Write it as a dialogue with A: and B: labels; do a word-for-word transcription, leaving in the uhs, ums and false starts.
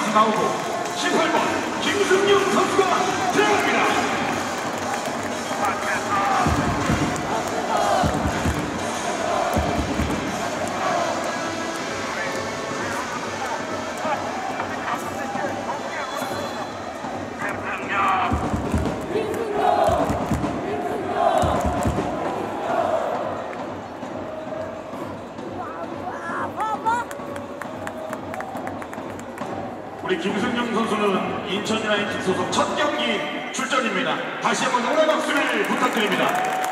A: 선수 나오고 십팔 번 김승용 선수가 들어갑니다. 우리 김승용 선수는 인천 유나이티드 소속 첫 경기 출전입니다. 다시 한번 오래 박수를 부탁드립니다.